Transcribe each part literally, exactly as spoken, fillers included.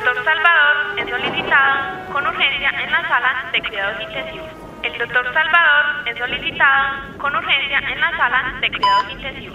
doctor Salvador es solicitado con urgencia en la sala de cuidados intensivos. El doctor Salvador es solicitado con urgencia en la sala de cuidados intensivos.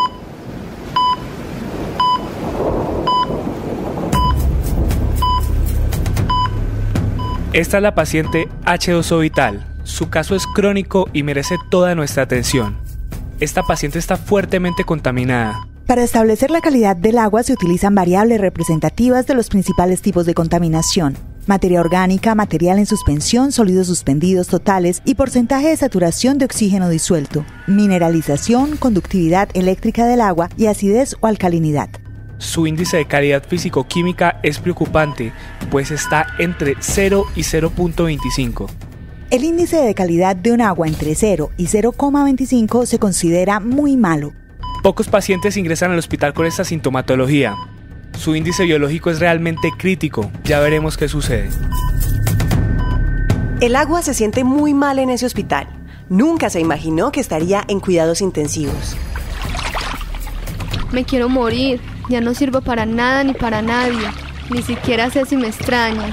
Esta es la paciente H dos O Vital. Su caso es crónico y merece toda nuestra atención. Esta paciente está fuertemente contaminada. Para establecer la calidad del agua se utilizan variables representativas de los principales tipos de contaminación: materia orgánica, material en suspensión, sólidos suspendidos totales y porcentaje de saturación de oxígeno disuelto, mineralización, conductividad eléctrica del agua y acidez o alcalinidad. Su índice de calidad físico-química es preocupante, pues está entre cero y cero punto veinticinco. El índice de calidad de un agua entre cero y cero coma veinticinco se considera muy malo. Pocos pacientes ingresan al hospital con esta sintomatología. Su índice biológico es realmente crítico. Ya veremos qué sucede. El agua se siente muy mal en ese hospital. Nunca se imaginó que estaría en cuidados intensivos. Me quiero morir. Ya no sirvo para nada ni para nadie. Ni siquiera sé si me extrañan.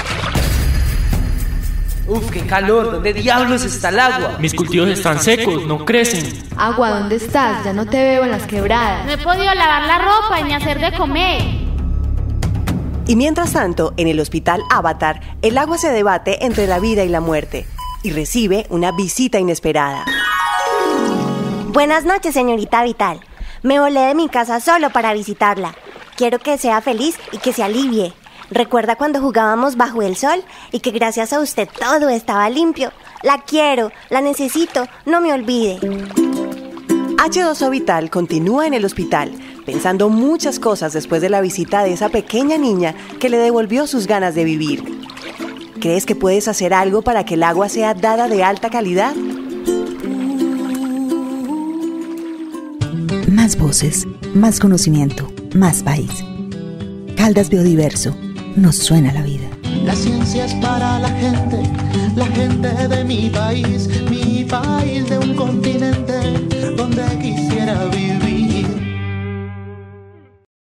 Uf, qué calor. ¿Dónde diablos está el agua? Mis cultivos están secos, no crecen. Agua, ¿dónde estás? Ya no te veo en las quebradas. No he podido lavar la ropa ni hacer de comer. Y mientras tanto, en el hospital Avatar, el agua se debate entre la vida y la muerte y recibe una visita inesperada. Buenas noches, señorita Vital. Me volé de mi casa solo para visitarla. Quiero que sea feliz y que se alivie. ¿Recuerda cuando jugábamos bajo el sol y que gracias a usted todo estaba limpio? La quiero, la necesito, no me olvide. H dos O Vital continúa en el hospital, pensando muchas cosas después de la visita de esa pequeña niña que le devolvió sus ganas de vivir. ¿Crees que puedes hacer algo para que el agua sea dada de alta calidad? Más voces, más conocimiento, más país. Caldas Biodiverso, nos suena la vida. La ciencia es para la gente, la gente de mi país, mi país de un continente donde quisiera vivir.